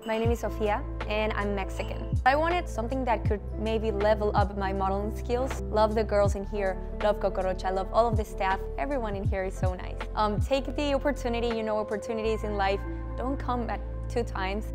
My name is Sofia and I'm Mexican. I wanted something that could maybe level up my modeling skills. Love the girls in here, love Cocorocha, love all of the staff. Everyone in here is so nice. Take the opportunity, opportunities in life don't come at 2 times.